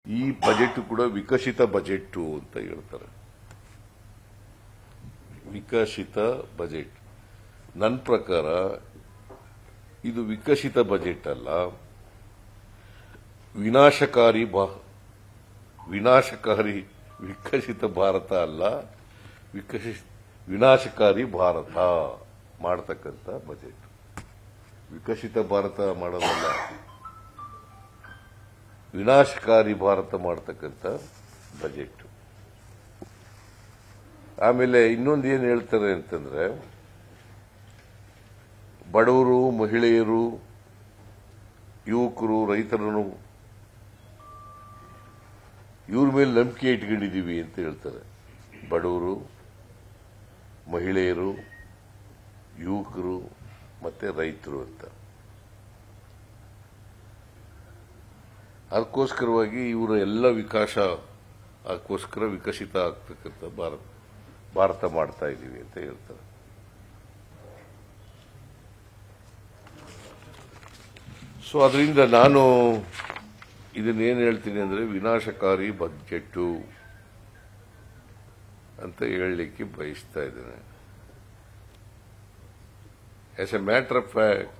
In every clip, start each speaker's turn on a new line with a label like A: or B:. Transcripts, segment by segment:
A: ಈ ಬಜೆಟ್ ಕೂಡ ವಿಕಸಿತ ಬಜೆಟ್ ಅಂತ ಹೇಳ್ತಾರೆ. ವಿಕಸಿತ ಬಜೆಟ್ ನನ್ನ ಪ್ರಕಾರ ಇದು ವಿಕಸಿತ ಬಜೆಟ್ ಅಲ್ಲ, ವಿನಾಶಕಾರಿ ವಿಕಸಿತ ಭಾರತ ಅಲ್ಲ, ವಿನಾಶಕಾರಿ ಭಾರತ ಮಾಡತಕ್ಕಂಥ ಬಜೆಟ್. ವಿಕಸಿತ ಭಾರತ ಮಾಡೋದಲ್ಲ, ವಿನಾಶಕಾರಿ ಭಾರತ ಮಾಡತಕ್ಕಂಥ ಬಜೆಟ್. ಆಮೇಲೆ ಇನ್ನೊಂದು ಏನು ಹೇಳ್ತಾರೆ ಅಂತಂದ್ರೆ, ಬಡವರು, ಮಹಿಳೆಯರು, ಯುವಕರು, ರೈತರನ್ನು ಇವ್ರ ಮೇಲೆ ನಂಬಿಕೆ ಇಟ್ಕೊಂಡಿದ್ದೀವಿ ಅಂತ ಹೇಳ್ತಾರೆ. ಬಡವರು, ಮಹಿಳೆಯರು, ಯುವಕರು ಮತ್ತೆ ರೈತರು ಅಂತ. ಅದಕ್ಕೋಸ್ಕರವಾಗಿ ಇವರ ಎಲ್ಲ ಅದಕ್ಕೋಸ್ಕರ ವಿಕಸಿತ ಆಗ್ತಕ್ಕಂಥ ಭಾರತ ಮಾಡ್ತಾ ಇದ್ದೀವಿ ಅಂತ ಹೇಳ್ತಾರೆ. ಸೊ ಅದರಿಂದ ನಾನು ಇದನ್ನೇನು ಹೇಳ್ತೀನಿ ಅಂದ್ರೆ, ವಿನಾಶಕಾರಿ ಬಜೆಟ್ ಅಂತ ಹೇಳಲಿಕ್ಕೆ ಬಯಸ್ತಾ ಇದ್ದೇನೆ. As a matter of fact,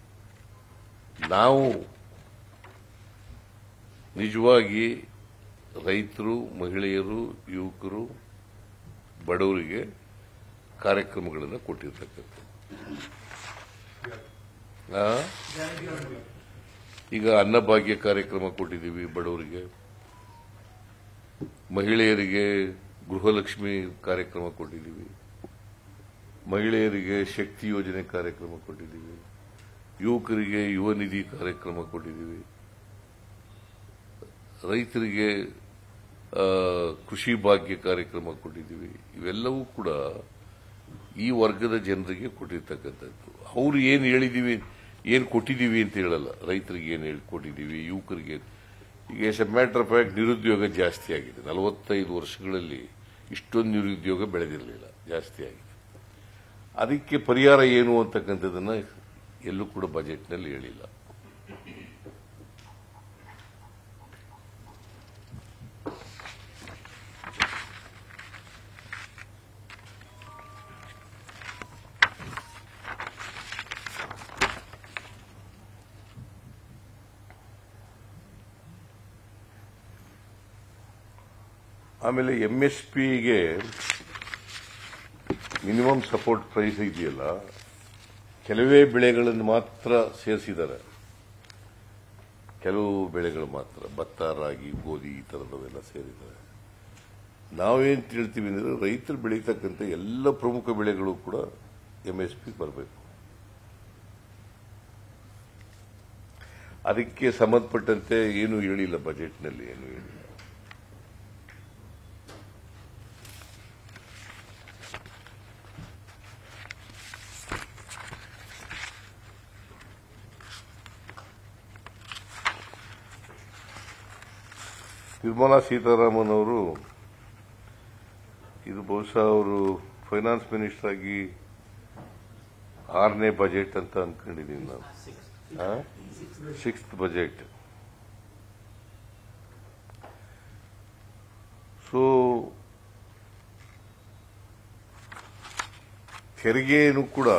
A: ನಾವು ನಿಜವಾಗಿ ರೈತರು, ಮಹಿಳೆಯರು, ಯುವಕರು, ಬಡವರಿಗೆ ಕಾರ್ಯಕ್ರಮಗಳನ್ನು ಕೊಟ್ಟಿರ್ತಕ್ಕಂಥ. ಈಗ ಅನ್ನಭಾಗ್ಯ ಕಾರ್ಯಕ್ರಮ ಕೊಟ್ಟಿದ್ದೀವಿ ಬಡವರಿಗೆ, ಮಹಿಳೆಯರಿಗೆ ಗೃಹಲಕ್ಷ್ಮಿ ಕಾರ್ಯಕ್ರಮ ಕೊಟ್ಟಿದ್ದೀವಿ, ಮಹಿಳೆಯರಿಗೆ ಶಕ್ತಿ ಯೋಜನೆ ಕಾರ್ಯಕ್ರಮ ಕೊಟ್ಟಿದ್ದೀವಿ, ಯುವಕರಿಗೆ ಯುವ ನಿಧಿ ಕಾರ್ಯಕ್ರಮ ಕೊಟ್ಟಿದ್ದೀವಿ, ರೈತರಿಗೆ ಕೃಷಿ ಭಾಗ್ಯ ಕಾರ್ಯಕ್ರಮ ಕೊಟ್ಟಿದ್ದೀವಿ. ಇವೆಲ್ಲವೂ ಕೂಡ ಈ ವರ್ಗದ ಜನರಿಗೆ ಕೊಟ್ಟಿರ್ತಕ್ಕಂಥದ್ದು. ಅವ್ರು ಏನು ಹೇಳಿದೀವಿ, ಏನು ಕೊಟ್ಟಿದ್ದೀವಿ ಅಂತ ಹೇಳಲ್ಲ. ರೈತರಿಗೆ ಏನು ಕೊಟ್ಟಿದ್ದೀವಿ, ಯುವಕರಿಗೆ. ಈಗ as a matter of fact ನಿರುದ್ಯೋಗ ಜಾಸ್ತಿ ಆಗಿದೆ. 45 ವರ್ಷಗಳಲ್ಲಿ ಇಷ್ಟೊಂದು ನಿರುದ್ಯೋಗ ಬೆಳೆದಿರಲಿಲ್ಲ, ಜಾಸ್ತಿ ಆಗಿದೆ. ಅದಕ್ಕೆ ಪರಿಹಾರ ಏನು ಅಂತಕ್ಕಂಥದ್ದನ್ನ ಎಲ್ಲೂ ಕೂಡ ಬಜೆಟ್ನಲ್ಲಿ ಹೇಳಿಲ್ಲ. ಆಮೇಲೆ ಎಂಎಸ್ಪಿಗೆ ಮಿನಿಮಮ್ ಸಪೋರ್ಟ್ ಪ್ರೈಸ್ ಇದೆಯಲ್ಲ, ಕೆಲವೇ ಬೆಳೆಗಳನ್ನು ಮಾತ್ರ ಸೇರಿಸಿದ್ದಾರೆ. ಕೆಲವು ಬೆಳೆಗಳು ಮಾತ್ರ, ಭತ್ತ, ರಾಗಿ, ಗೋಧಿ ಈ ತರದವೆಲ್ಲ ಸೇರಿದ್ದಾರೆ. ನಾವೇನು ಹೇಳ್ತೀವಿ ಅಂದ್ರೆ, ರೈತರು ಬೆಳೀತಕ್ಕಂಥ ಎಲ್ಲ ಪ್ರಮುಖ ಬೆಳೆಗಳು ಕೂಡ ಎಂಎಸ್ಪಿ ಬರಬೇಕು. ಅದಕ್ಕೆ ಸಂಬಂಧಪಟ್ಟಂತೆ ಏನು ಹೇಳಿಲ್ಲ ಬಜೆಟ್ನಲ್ಲಿ, ಏನು ಹೇಳಿಲ್ಲ. ನಿರ್ಮಲಾ ಸೀತಾರಾಮನ್ ಅವರು ಇದು ಬಹುಶಃ ಅವರು ಫೈನಾನ್ಸ್ ಮಿನಿಸ್ಟರ್ ಆಗಿ 6ನೇ ಬಜೆಟ್ ಅಂತ ಅನ್ಕೊಂಡಿದ್ದೀನಿ ನಾನು. 6th budget. ಸೊ ತೆರಿಗೆಯನ್ನು ಕೂಡ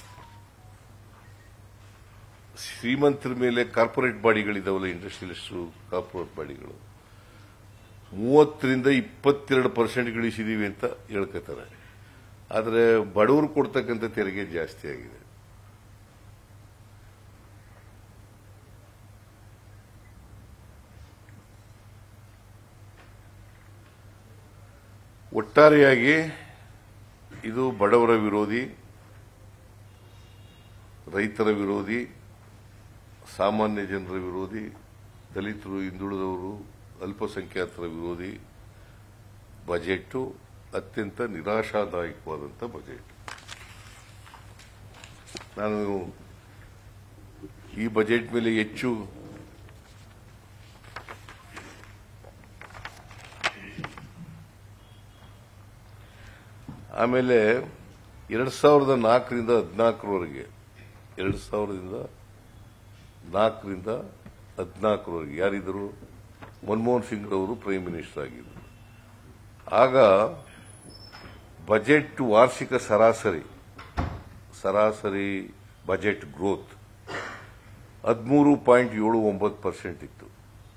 A: ಶ್ರೀಮಂತರ ಮೇಲೆ ಕಾರ್ಪೊರೇಟ್ ಬಾಡಿಗಳಿದಾವಲ್ಲ, ಇಂಡಸ್ಟ್ರಿಯಲಿಸ್ಟ್ ಕಾರ್ಪೊರೇಟ್ ಬಾಡಿಗಳು 30ರಿಂದ 22% ಗಳಿಸಿದೀವಿ ಅಂತ ಹೇಳ್ಕೊತಾರೆ. ಆದರೆ ಬಡವರು ಕೊಡ್ತಕ್ಕಂಥ ತೆರಿಗೆ ಜಾಸ್ತಿ ಆಗಿದೆ. ಒಟ್ಟಾರೆಯಾಗಿ ಇದು ಬಡವರ ವಿರೋಧಿ, ರೈತರ ವಿರೋಧಿ, ಸಾಮಾನ್ಯ ಜನರ ವಿರೋಧಿ, ದಲಿತರು, ಹಿಂದುಳಿದವರು, ಅಲ್ಪಸಂಖ್ಯಾತರ ವಿರೋಧಿ ಬಜೆಟ್. ಅತ್ಯಂತ ನಿರಾಶಾದಾಯಕವಾದಂಥ ಬಜೆಟ್. ನಾನು ಈ ಬಜೆಟ್ ಮೇಲೆ ಹೆಚ್ಚು ಆಮೇಲೆ 2004ರಿಂದ 2014ರವರೆಗೆ 2004ರಿಂದ 2014ರವರೆಗೆ ಯಾರಿದ್ರು? ಮನಮೋಹನ್ ಸಿಂಗ್ ಅವರು ಪ್ರೈಮ್ ಮಿನಿಸ್ಟರ್ ಆಗಿದ್ದರು. ಆಗ ಬಜೆಟ್ ವಾರ್ಷಿಕ ಸರಾಸರಿ ಬಜೆಟ್ ಗ್ರೋತ್ 13.79% ಇತ್ತು.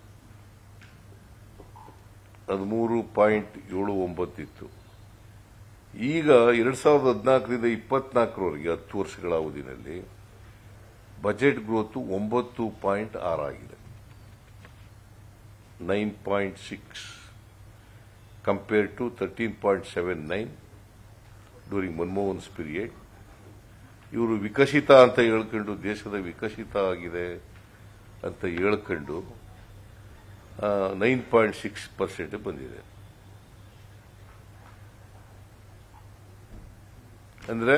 A: 13.79 ಇತ್ತು. ಈಗ 2014ರಿಂದ 24ರವರೆಗೆ 10 ವರ್ಷಗಳ ಅವಧಿನಲ್ಲಿ ಬಜೆಟ್ ಗ್ರೋತ್ 9.6 ಆಗಿದೆ. 9.6 compare to 13.79 during Manmohan's period. ಇವರು ವಿಕಸಿತ ಅಂತ ಹೇಳ್ಕೊಂಡು, ದೇಶದ ವಿಕಸಿತ ಆಗಿದೆ ಅಂತ ಹೇಳ್ಕೊಂಡು 9.6% ಬಂದಿದೆ. ಅಂದ್ರೆ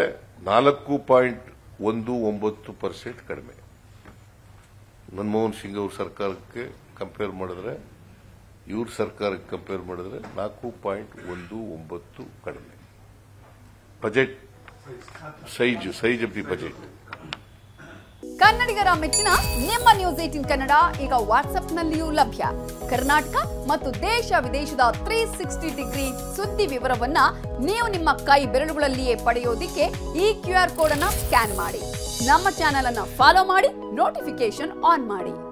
A: 4.19% ಕಡಿಮೆ. ಮನಮೋಹನ್ ಸಿಂಗ್ ಅವ್ರ ಸರ್ಕಾರಕ್ಕೆ ಕಂಪೇರ್ ಮಾಡಿದ್ರೆ, ಇವ್ರ ಸರ್ಕಾರಕ್ಕೆ ಕಂಪೇರ್ ಮಾಡಿದ್ರೆ 4.19 ಕಡಿಮೆ. Budget size of the budget.
B: ಕನ್ನಡಿಗರ ಮೆಚ್ಚಿನ ನಿಮ್ಮ ನ್ಯೂಸ್ 18 ಕನ್ನಡ ಈಗ ವಾಟ್ಸ್ಆಪ್ನಲ್ಲಿಯೂ ಲಭ್ಯ. ಕರ್ನಾಟಕ ಮತ್ತು ದೇಶ ವಿದೇಶದ 360 ಡಿಗ್ರಿ ಸುದ್ದಿ ವಿವರವನ್ನ ನೀವು ನಿಮ್ಮ ಕೈ ಬೆರಳುಗಳಲ್ಲಿಯೇ ಪಡೆಯೋದಿಕ್ಕೆ ಈ QR ಕೋಡ್ ಅನ್ನ ಸ್ಕ್ಯಾನ್ ಮಾಡಿ. ನಮ್ಮ ಚಾನೆಲ್ ಅನ್ನ ಫಾಲೋ ಮಾಡಿ, ನೋಟಿಫಿಕೇಶನ್ ಆನ್ ಮಾಡಿ.